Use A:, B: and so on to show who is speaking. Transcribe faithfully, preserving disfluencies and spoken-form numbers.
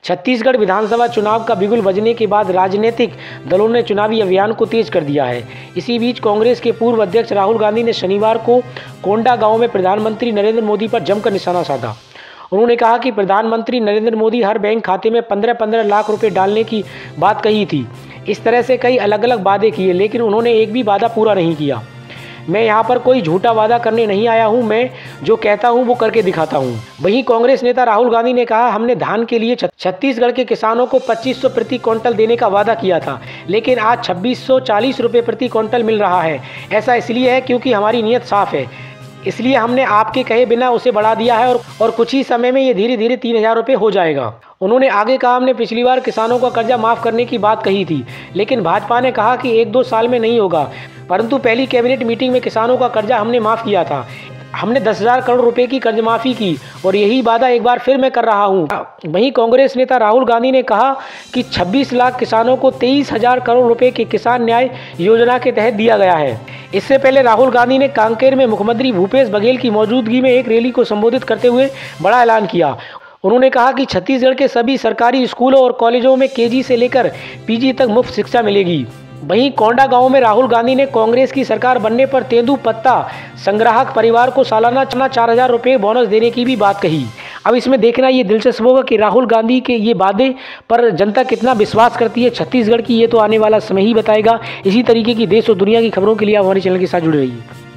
A: छत्तीसगढ़ विधानसभा चुनाव का बिगुल बजने के बाद राजनीतिक दलों ने चुनावी अभियान को तेज कर दिया है। इसी बीच कांग्रेस के पूर्व अध्यक्ष राहुल गांधी ने शनिवार को कोंडा गांव में प्रधानमंत्री नरेंद्र मोदी पर जमकर निशाना साधा। उन्होंने कहा कि प्रधानमंत्री नरेंद्र मोदी हर बैंक खाते में पंद्रह पंद्रह लाख रुपए डालने की बात कही थी। इस तरह से कई अलग अलग वादे किए, लेकिन उन्होंने एक भी वादा पूरा नहीं किया। मैं यहाँ पर कोई झूठा वादा करने नहीं आया हूँ, मैं जो कहता हूँ वो करके दिखाता हूँ। वहीं कांग्रेस नेता राहुल गांधी ने कहा, हमने धान के लिए छत्तीसगढ़ के किसानों को पच्चीस सौ प्रति क्विंटल देने का वादा किया था, लेकिन आज छब्बीस सौ चालीस रुपये प्रति क्विंटल मिल रहा है। ऐसा इसलिए है क्योंकि हमारी नीयत साफ है, इसलिए हमने आपके कहे बिना उसे बढ़ा दिया है और, और कुछ ही समय में ये धीरे धीरे तीन हजार रुपये हो जाएगा। उन्होंने आगे कहा, हमने पिछली बार किसानों का कर्जा माफ़ करने की बात कही थी, लेकिन भाजपा ने कहा कि एक दो साल में नहीं होगा, परंतु पहली कैबिनेट मीटिंग में किसानों का कर्जा हमने माफ़ किया था। हमने दस हजार करोड़ रुपए की कर्ज माफ़ी की और यही वादा एक बार फिर मैं कर रहा हूं। वहीं कांग्रेस नेता राहुल गांधी ने कहा कि छब्बीस लाख किसानों को तेईस हजार करोड़ रुपए के किसान न्याय योजना के तहत दिया गया है। इससे पहले राहुल गांधी ने कांकेर में मुख्यमंत्री भूपेश बघेल की मौजूदगी में एक रैली को संबोधित करते हुए बड़ा ऐलान किया। उन्होंने कहा कि छत्तीसगढ़ के सभी सरकारी स्कूलों और कॉलेजों में केजी से लेकर पीजी तक मुफ्त शिक्षा मिलेगी। वहीं कोंडा गांव में राहुल गांधी ने कांग्रेस की सरकार बनने पर तेंदूपत्ता संग्राहक परिवार को सालाना चार हजार रुपये बोनस देने की भी बात कही। अब इसमें देखना ये दिलचस्प होगा कि राहुल गांधी के ये वादे पर जनता कितना विश्वास करती है छत्तीसगढ़ की, ये तो आने वाला समय ही बताएगा। इसी तरीके की देश और दुनिया की खबरों के लिए आप हमारे चैनल के साथ जुड़े रहिए।